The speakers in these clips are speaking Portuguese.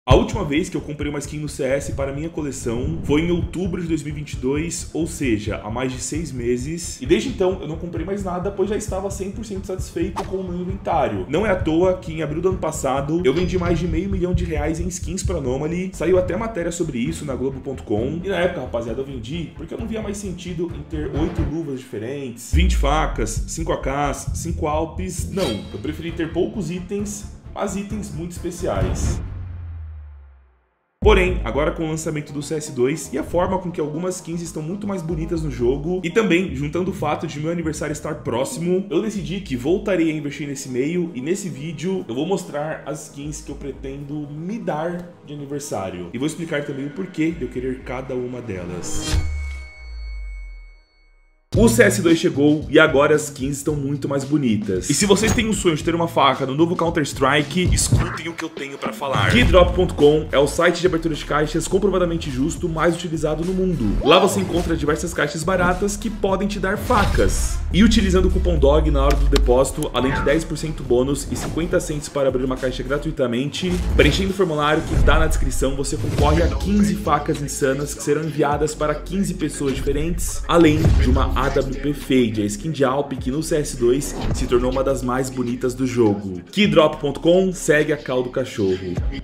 A última vez que eu comprei uma skin no CS para minha coleção foi em outubro de 2022, ou seja, há mais de 6 meses. E desde então eu não comprei mais nada, pois já estava 100% satisfeito com o meu inventário. Não é à toa que em abril do ano passado eu vendi mais de R$500 mil em skins para Anomaly. Saiu até matéria sobre isso na Globo.com. E na época, rapaziada, eu vendi porque eu não via mais sentido em ter 8 luvas diferentes, 20 facas, 5 AKs, 5 Alpes. Não, eu preferi ter poucos itens, mas itens muito especiais. Porém, agora com o lançamento do CS2 e a forma com que algumas skins estão muito mais bonitas no jogo, e também juntando o fato de meu aniversário estar próximo, eu decidi que voltarei a investir nesse meio, e nesse vídeo eu vou mostrar as skins que eu pretendo me dar de aniversário. E vou explicar também o porquê de eu querer cada uma delas. O CS2 chegou e agora as skins estão muito mais bonitas. E se vocês têm o sonho de ter uma faca no novo Counter-Strike, escutem o que eu tenho pra falar. Keydrop.com é o site de abertura de caixas comprovadamente justo mais utilizado no mundo. Lá você encontra diversas caixas baratas que podem te dar facas. E utilizando o cupom DOG na hora do depósito, além de 10% bônus e 50 cents para abrir uma caixa gratuitamente, preenchendo o formulário que está na descrição, você concorre a 15 facas insanas que serão enviadas para 15 pessoas diferentes, além de uma AWP Fade, a skin de Alp que no CS2 se tornou uma das mais bonitas do jogo. Keydrop.com segue a cal do cachorro.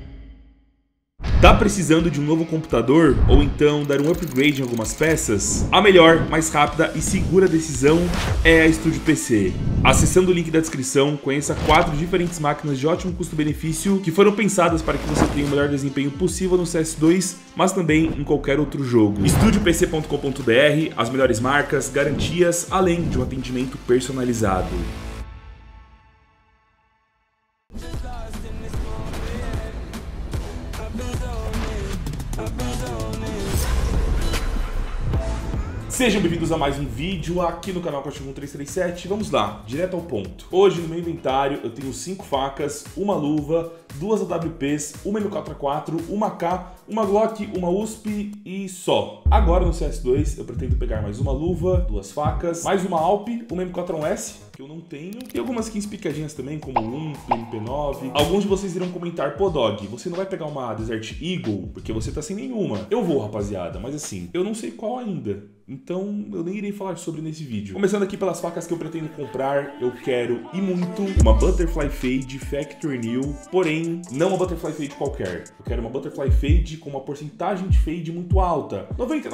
Tá precisando de um novo computador ou então dar um upgrade em algumas peças? A melhor, mais rápida e segura decisão é a Studio PC. Acessando o link da descrição, conheça 4 diferentes máquinas de ótimo custo-benefício que foram pensadas para que você tenha o melhor desempenho possível no CS2, mas também em qualquer outro jogo. StudioPC.com.br, as melhores marcas, garantias, além de um atendimento personalizado. Sejam bem-vindos a mais um vídeo aqui no canal Cachorro 1337. Vamos lá, direto ao ponto. Hoje no meu inventário eu tenho 5 facas, uma luva, 2 AWPs, uma M4A4, uma AK, uma Glock, uma USP e só. Agora no CS2 eu pretendo pegar mais uma luva, 2 facas, mais uma Alp, uma M4A1S, que eu não tenho, e algumas skins picadinhas também, como o MP9. Alguns de vocês irão comentar: pô, Dog, você não vai pegar uma Desert Eagle porque você tá sem nenhuma. Eu vou, rapaziada, mas assim, eu não sei qual ainda. Então eu nem irei falar sobre nesse vídeo. Começando aqui pelas facas que eu pretendo comprar, eu quero e muito uma Butterfly Fade Factory New, porém não uma Butterfly Fade qualquer. Eu quero uma Butterfly Fade com uma porcentagem de fade muito alta,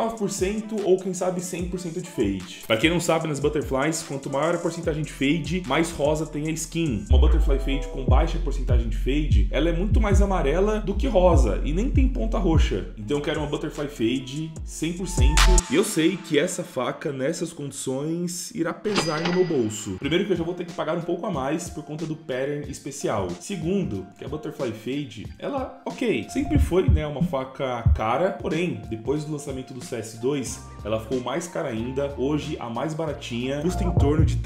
99% ou quem sabe 100% de fade. Pra quem não sabe, nas Butterflies, quanto maior a porcentagem de fade, mais rosa tem a skin. Uma Butterfly Fade com baixa porcentagem de fade, ela é muito mais amarela do que rosa e nem tem ponta roxa. Então eu quero uma Butterfly Fade 100%, e eu sei que essa faca, nessas condições, irá pesar no meu bolso. Primeiro, que eu já vou ter que pagar um pouco a mais por conta do pattern especial. Segundo, que a Butterfly Fade, ela, ok, sempre foi, né, uma faca cara, porém, depois do lançamento do CS2, ela ficou mais cara ainda. Hoje, a mais baratinha custa em torno de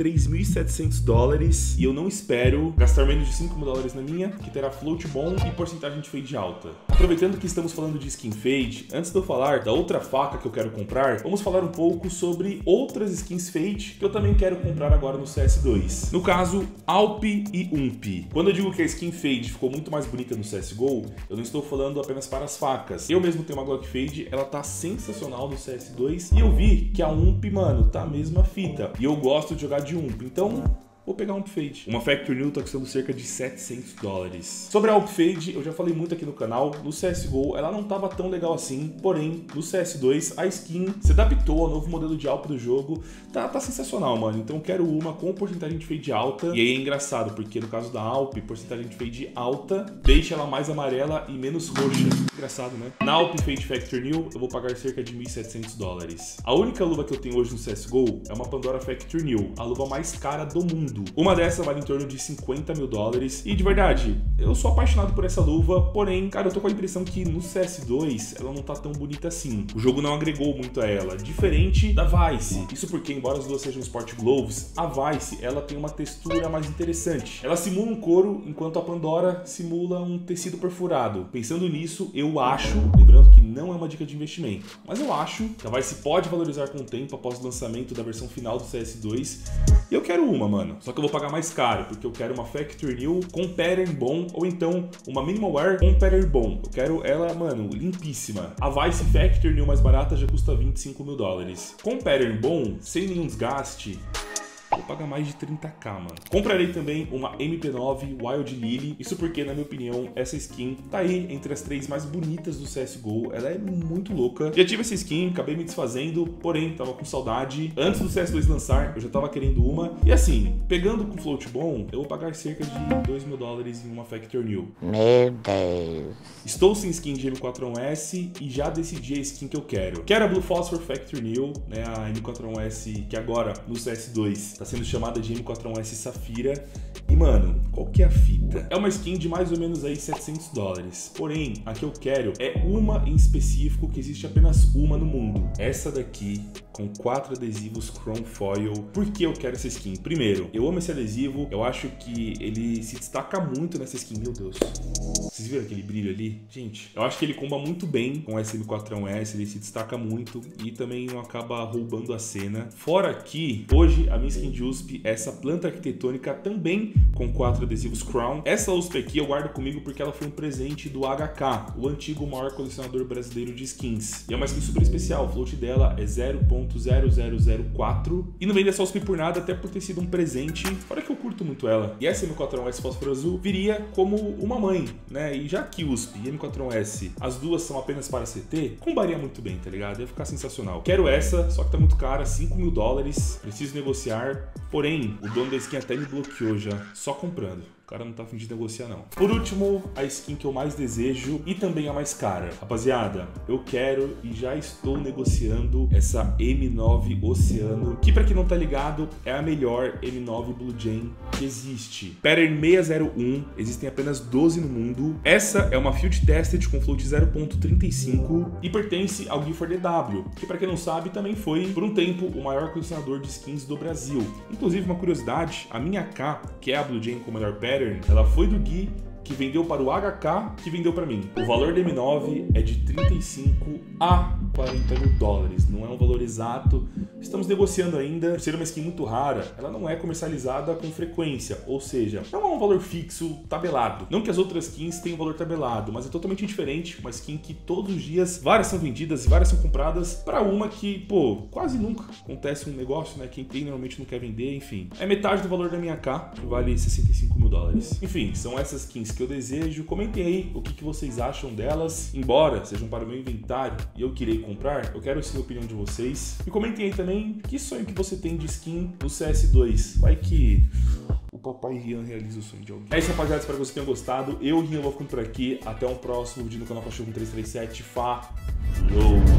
$3.700 e eu não espero gastar menos de $5.000 na minha, que terá float bom e porcentagem de fade alta. Aproveitando que estamos falando de skin fade, antes de eu falar da outra faca que eu quero comprar, vamos falar um pouco sobre outras skins fade que eu também quero comprar agora no CS2. No caso, Alp e UMP. Quando eu digo que a skin fade ficou muito mais bonita no CSGO, eu não estou falando apenas para as facas. Eu mesmo tenho uma Glock Fade, ela tá sensacional no CS2, e eu vi que a UMP, mano, tá a mesma fita. E eu gosto de jogar de UMP, então vou pegar um Alp Fade. Uma Factory New tá custando cerca de $700. Sobre a Alp Fade, eu já falei muito aqui no canal. No CSGO, ela não tava tão legal assim. Porém, no CS2, a skin se adaptou ao novo modelo de Alp do jogo. Tá sensacional, mano. Então eu quero uma com porcentagem de fade alta. E aí é engraçado, porque no caso da Alp, porcentagem de fade alta deixa ela mais amarela e menos roxa. Engraçado, né? Na Alp Fade Factory New, eu vou pagar cerca de $1.700. A única luva que eu tenho hoje no CSGO é uma Pandora Factory New, a luva mais cara do mundo. Uma dessa vale em torno de $50 mil. E de verdade, eu sou apaixonado por essa luva, porém, cara, eu tô com a impressão que no CS2 ela não tá tão bonita assim. O jogo não agregou muito a ela, diferente da Vice. Isso porque, embora as duas sejam Sport Gloves, a Vice, ela tem uma textura mais interessante. Ela simula um couro, enquanto a Pandora simula um tecido perfurado. Pensando nisso, eu acho, lembrando que não é uma dica de investimento, mas eu acho que a Vice pode valorizar com o tempo após o lançamento da versão final do CS2. E eu quero uma, mano. Só que eu vou pagar mais caro, porque eu quero uma Factory New com pattern bom, ou então uma Minimal Wear com pattern bom. Eu quero ela, mano, limpíssima. A Vice Factory New mais barata já custa 25 mil dólares. Com pattern bom, sem nenhum desgaste, vou pagar mais de 30k, mano. Comprarei também uma MP9 Wild Lily. Isso porque, na minha opinião, essa skin tá aí entre as 3 mais bonitas do CSGO. Ela é muito louca. Já tive essa skin, acabei me desfazendo, porém, tava com saudade. Antes do CS2 lançar, eu já tava querendo uma. E assim, pegando com float bom, eu vou pagar cerca de 2 mil dólares em uma Factory New. Meu Deus. Estou sem skin de M4A1S e já decidi a skin que eu quero. Quero a Blue Phosphor Factory New, né? A M4A1S que agora, no CS2, tá sendo chamada de M4A1S Safira. E, mano, qual que é a fita? É uma skin de mais ou menos aí 700 dólares. Porém, a que eu quero é uma em específico, que existe apenas uma no mundo. Essa daqui, com 4 adesivos Chrome Foil. Por que eu quero essa skin? Primeiro, eu amo esse adesivo. Eu acho que ele se destaca muito nessa skin. Meu Deus. Vocês viram aquele brilho ali? Gente, eu acho que ele comba muito bem com essa M4A1S. Ele se destaca muito e também não acaba roubando a cena. Fora que, hoje, a minha skin de USP é essa planta arquitetônica também com 4 adesivos Crown. Essa USP aqui eu guardo comigo porque ela foi um presente do HK, o antigo maior colecionador brasileiro de skins. E é uma skin super especial, o float dela é 0.0004 e não vende essa USP por nada, até por ter sido um presente, fora que eu curto muito ela. E essa M4A1S Fósforo Azul viria como uma mãe, né? E já que USP e M4A1S, as duas são apenas para CT, combaria muito bem, tá ligado? Ia ficar sensacional. Quero essa, só que tá muito cara, 5 mil dólares, preciso negociar, porém, o dono da skin até me bloqueou já, só comprando. O cara não tá a fim de negociar, não. Por último, a skin que eu mais desejo e também a mais cara. Rapaziada, eu quero e já estou negociando essa M9 Oceano, que pra quem não tá ligado, é a melhor M9 Blue Jay que existe. Pattern 601, existem apenas 12 no mundo. Essa é uma Field Tested com float 0.35 e pertence ao Gifford DW, que pra quem não sabe, também foi, por um tempo, o maior colecionador de skins do Brasil. Inclusive, uma curiosidade, a minha K, que é a Blue Jay com o melhor pattern, ela foi do Gui, que vendeu para o HK, que vendeu para mim. O valor da M9 é de 35 a 40 mil dólares, não é um valor exato. Estamos negociando ainda. Por ser uma skin muito rara, ela não é comercializada com frequência, ou seja, não é um valor fixo tabelado. Não que as outras skins tenham valor tabelado, mas é totalmente diferente. Uma skin que todos os dias várias são vendidas e várias são compradas, para uma que, pô, quase nunca acontece um negócio, né? Quem tem normalmente não quer vender, enfim. É metade do valor da minha K, que vale 65 mil dólares. Enfim, são essas skins que eu desejo. Comentem aí o que vocês acham delas. Embora sejam para o meu inventário e eu queria comprar, eu quero sim a opinião de vocês. E comentem aí também que sonho que você tem de skin no CS2. Vai que o papai Rian realiza o sonho de alguém. É isso, rapaziada. Espero que vocês tenham gostado. Eu, Rian, vou ficando por aqui. Até um próximo vídeo no canal Cachorro 1337. Falou!